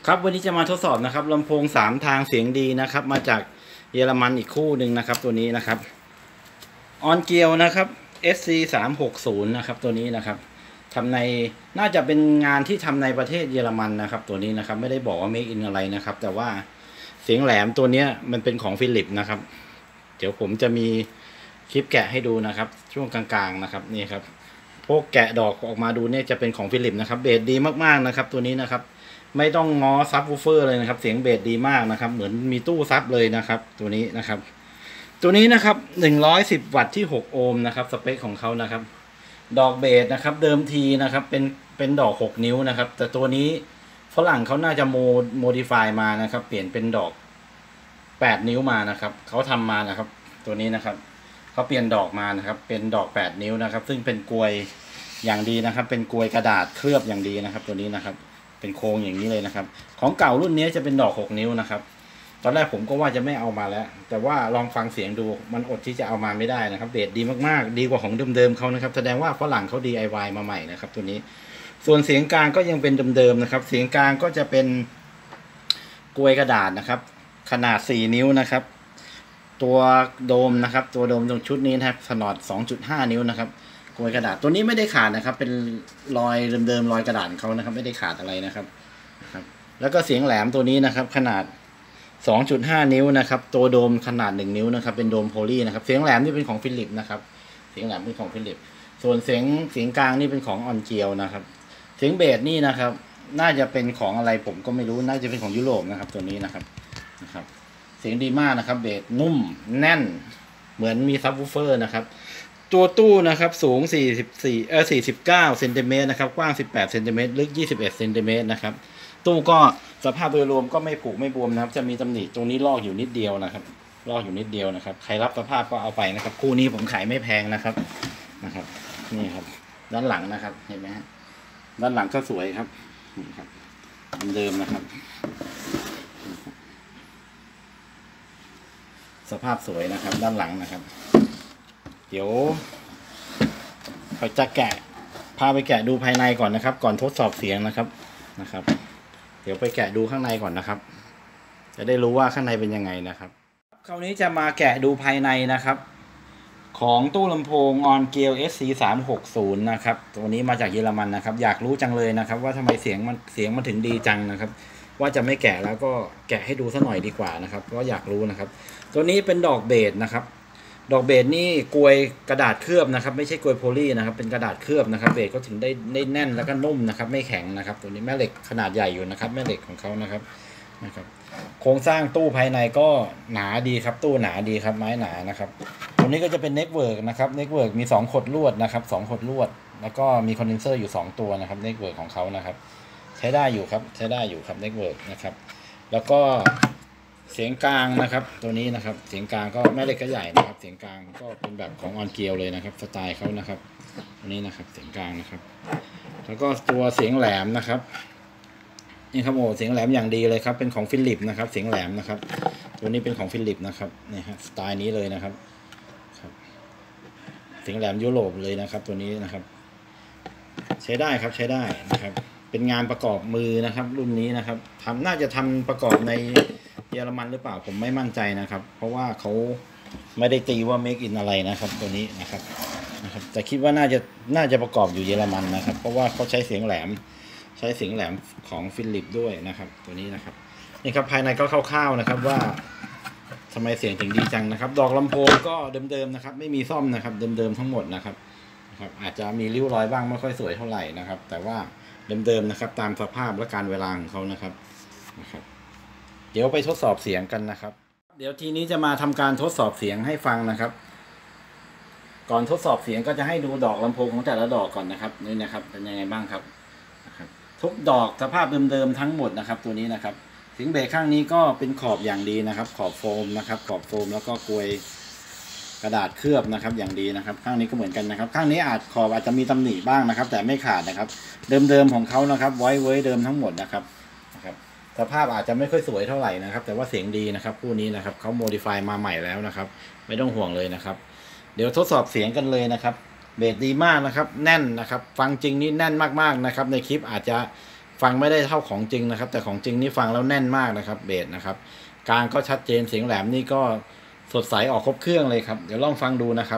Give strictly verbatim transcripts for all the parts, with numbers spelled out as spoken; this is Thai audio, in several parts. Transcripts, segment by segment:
ครับวันนี้จะมาทดสอบนะครับลำโพงสามทางเสียงดีนะครับมาจากเยอรมันอีกคู่หนึ่งนะครับตัวนี้นะครับออนเกียวนะครับ เอส ซี สามหกศูนย์ นะครับตัวนี้นะครับทำในน่าจะเป็นงานที่ทำในประเทศเยอรมันนะครับตัวนี้นะครับไม่ได้บอกว่า make in อะไรนะครับแต่ว่าเสียงแหลมตัวนี้มันเป็นของฟิลิปนะครับเดี๋ยวผมจะมีคลิปแกะให้ดูนะครับช่วงกลางๆนะครับนี่ครับพวกแกะดอกออกมาดูเนี่ยจะเป็นของฟิลิปนะครับเบสดีมากๆนะครับตัวนี้นะครับไม่ต้องง้อซับวูฟเฟอร์เลยนะครับเสียงเบสดีมากนะครับเหมือนมีตู้ซับเลยนะครับตัวนี้นะครับตัวนี้นะครับหนึ่งร้อยสิบวัตต์ที่หกโอห์มนะครับสเปคของเขานะครับดอกเบสนะครับเดิมทีนะครับเป็นเป็นดอกหกนิ้วนะครับแต่ตัวนี้ฝรั่งเขาน่าจะโมโมดิฟายมานะครับเปลี่ยนเป็นดอกแปดนิ้วมานะครับเขาทำมานะครับตัวนี้นะครับเขาเปลี่ยนดอกมานะครับเป็นดอกแปดนิ้วนะครับซึ่งเป็นกลวยอย่างดีนะครับเป็นกลวยกระดาษเคลือบอย่างดีนะครับตัวนี้นะครับเป็นโครงอย่างนี้เลยนะครับของเก่ารุ่นนี้จะเป็นดอกหกนิ้วนะครับตอนแรกผมก็ว่าจะไม่เอามาแล้วแต่ว่าลองฟังเสียงดูมันอดที่จะเอามาไม่ได้นะครับเบสดีมากๆดีกว่าของเดิมๆเขานะครับแสดงว่าฝรั่งเขา ดี ไอ วาย มาใหม่นะครับตัวนี้ส่วนเสียงกลางก็ยังเป็นเดิมๆนะครับเสียงกลางก็จะเป็นกลวยกระดาษนะครับขนาดสี่นิ้วนะครับตัวโดมนะครับตัวโดมตรงชุดนี้นะครับขนาด สองจุดห้า นิ้วนะครับกลวยกระดาษตัวนี้ไม่ได้ขาดนะครับเป็นรอยเดิมๆรอยกระดาษเขานะครับไม่ได้ขาดอะไรนะครับนะครับแล้วก็เสียงแหลมตัวนี้นะครับขนาด สองจุดห้า นิ้วนะครับตัวโดมขนาดหนึ่งนิ้วนะครับเป็นโดมโพลีนะครับเสียงแหลมนี่เป็นของฟิลิปนะครับเสียงแหลมเป็นของฟิลิปส่วนเสียงเสียงกลางนี่เป็นของออนเกียวนะครับเสียงเบสนี่นะครับน่าจะเป็นของอะไรผมก็ไม่รู้น่าจะเป็นของยุโรปนะครับตัวนี้นะครับนะครับเสียงดีมากนะครับเบสนุ่มแน่นเหมือนมีซับวูฟเฟอร์นะครับตัวตู้นะครับสูงสี่สิบสี่เออสี่สิบเก้าเซนติเมตรนะครับกว้างสิบแปดเซนติเมตรลึกยี่สิบเอ็ดเซนติเมตรนะครับตู้ก็สภาพโดยรวมก็ไม่ผุไม่บวมนะครับจะมีตำหนิตรงนี้ลอกอยู่นิดเดียวนะครับลอกอยู่นิดเดียวนะครับใครรับสภาพก็เอาไปนะครับคู่นี้ผมขายไม่แพงนะครับนะครับนี่ครับด้านหลังนะครับเห็นไหมฮะด้านหลังก็สวยครับนี่ครับเดิมนะครับสภาพสวยนะครับด้านหลังนะครับเดี๋ยวเราจะแกะพาไปแกะดูภายในก่อนนะครับก่อนทดสอบเสียงนะครับนะครับเดี๋ยวไปแกะดูข้างในก่อนนะครับจะได้รู้ว่าข้างในเป็นยังไงนะครับคราวนี้จะมาแกะดูภายในนะครับของตู้ลำโพง On Gear เอส ซี สามหกศูนย์ นะครับตัวนี้มาจากเยอรมันนะครับอยากรู้จังเลยนะครับว่าทำไมเสียงมันเสียงมันถึงดีจังนะครับว่าจะไม่แกะแล้วก็แกะให้ดูสักหน่อยดีกว่านะครับเพราะอยากรู้นะครับตัวนี้เป็นดอกเบสนะครับดอกเบสนี่กลวยกระดาษเคลือบนะครับไม่ใช่กลวยโพลีนะครับเป็นกระดาษเคลือบนะครับเบสก็ถึงได้ได้แน่นแล้วก็นุ่มนะครับไม่แข็งนะครับตัวนี้แม่เหล็กขนาดใหญ่อยู่นะครับแม่เหล็กของเขานะครับนะครับโครงสร้างตู้ภายในก็หนาดีครับตู้หนาดีครับไม้หนานะครับตัวนี้ก็จะเป็นเน็ตเวิร์กนะครับเน็ตเวิร์กมีสองขดลวดนะครับสองขดลวดแล้วก็มีคอนเดนเซอร์อยู่สองตัวนะครับเน็ตเวิร์กของเขานะครับใช้ได้อยู่ครับใช้ได้อยู่ครับเน็ตเวิร์กนะครับแล้วก็เสียงกลางนะครับตัวนี้นะครับเสียงกลางก็แม่เหล็กก็ใหญ่นะครับเสียงกลางก็เป็นแบบของออนเกียวเลยนะครับสไตล์เขานะครับตัวนี้นะครับเสียงกลางนะครับแล้วก็ตัวเสียงแหลมนะครับนี่ครับโอ้เสียงแหลมอย่างดีเลยครับเป็นของฟิลิปนะครับเสียงแหลมนะครับตัวนี้เป็นของฟิลิปนะครับนี่ฮะสไตล์นี้เลยนะครับครับเสียงแหลมยุโรปเลยนะครับตัวนี้นะครับใช้ได้ครับใช้ได้นะครับเป็นงานประกอบมือนะครับรุ่นนี้นะครับทำน่าจะทำประกอบในเยอรมันหรือเปล่าผมไม่มั่นใจนะครับเพราะว่าเขาไม่ได้ตีว่า make in อะไรนะครับตัวนี้นะครับนะครับแต่คิดว่าน่าจะน่าจะประกอบอยู่เยอรมันนะครับเพราะว่าเขาใช้เสียงแหลมใช้เสียงแหลมของฟิลิปด้วยนะครับตัวนี้นะครับนี่ครับภายในก็คร่าวๆนะครับว่าทำไมเสียงถึงดีจังนะครับดอกลำโพงก็เดิมๆนะครับไม่มีซ่อมนะครับเดิมๆทั้งหมดนะครับนะครับอาจจะมีริ้วรอยบ้างไม่ค่อยสวยเท่าไหร่นะครับแต่ว่าเดิมๆนะครับตามสภาพและการเวลาของเขานะครับนะครับเดี๋ยวไปทดสอบเสียงกันนะครับเดี๋ยวทีนี้จะมาทำการทดสอบเสียงให้ฟังนะครับก่อนทดสอบเสียงก็จะให้ดูดอกลำโพงของแต่ละดอกก่อนนะครับนี่นะครับเป็นยังไงบ้างครับนะครับทุกดอกสภาพเดิมๆทั้งหมดนะครับตัวนี้นะครับเสียงเบสข้างนี้ก็เป็นขอบอย่างดีนะครับขอบโฟมนะครับขอบโฟมแล้วก็กลวยกระดาษเคลือบนะครับอย่างดีนะครับข้างนี้ก็เหมือนกันนะครับข้างนี้อาจขอบอาจจะมีตำหนิบ้างนะครับแต่ไม่ขาดนะครับเดิมๆของเขานะครับไว้เว้ยเดิมทั้งหมดนะครับนะครับสภาพอาจจะไม่ค่อยสวยเท่าไหร่นะครับแต่ว่าเสียงดีนะครับคู่นี้นะครับเขาโมดิฟายมาใหม่แล้วนะครับไม่ต้องห่วงเลยนะครับเดี๋ยวทดสอบเสียงกันเลยนะครับเบสดีมากนะครับแน่นนะครับฟังจริงนี่แน่นมากๆนะครับในคลิปอาจจะฟังไม่ได้เท่าของจริงนะครับแต่ของจริงนี่ฟังแล้วแน่นมากนะครับเบสนะครับกลางก็ชัดเจนเสียงแหลมนี่ก็สดใสออกครบเครื่องเลยครับเดี๋ยวลองฟังดูนะครับ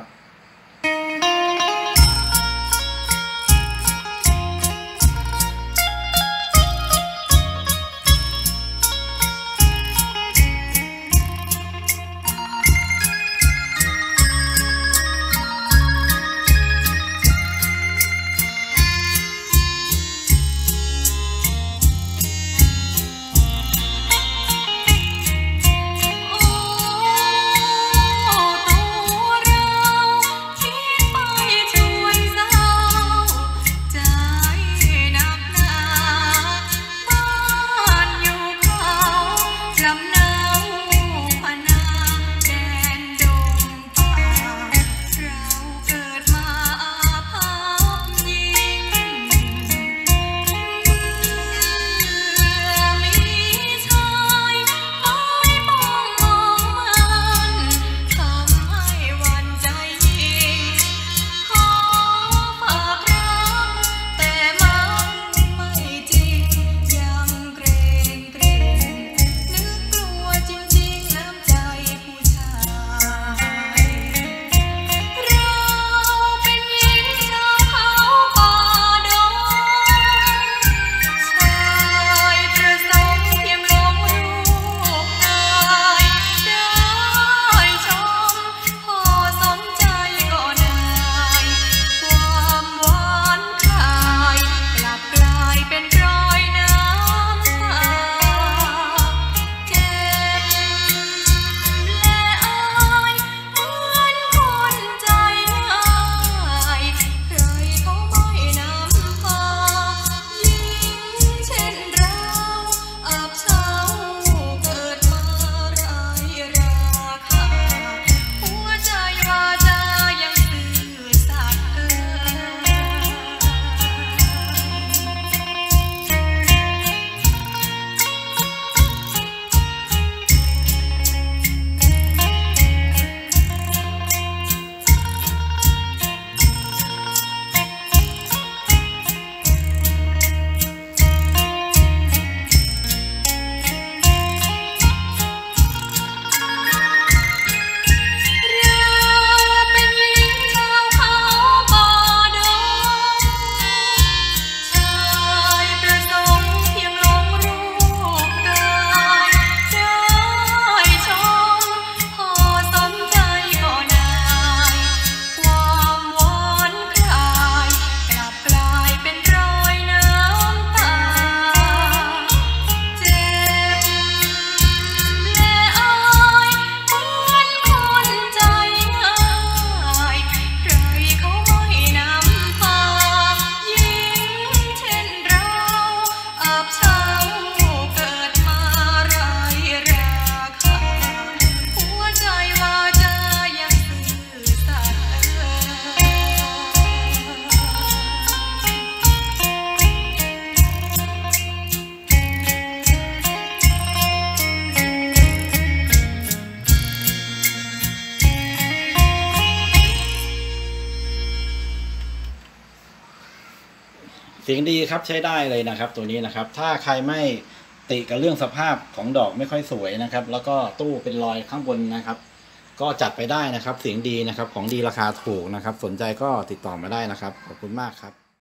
เสียงดีครับใช้ได้เลยนะครับตัวนี้นะครับถ้าใครไม่ติกับเรื่องสภาพของดอกไม่ค่อยสวยนะครับแล้วก็ตู้เป็นรอยข้างบนนะครับก็จัดไปได้นะครับเสียงดีนะครับของดีราคาถูกนะครับสนใจก็ติดต่อมาได้นะครับขอบคุณมากครับ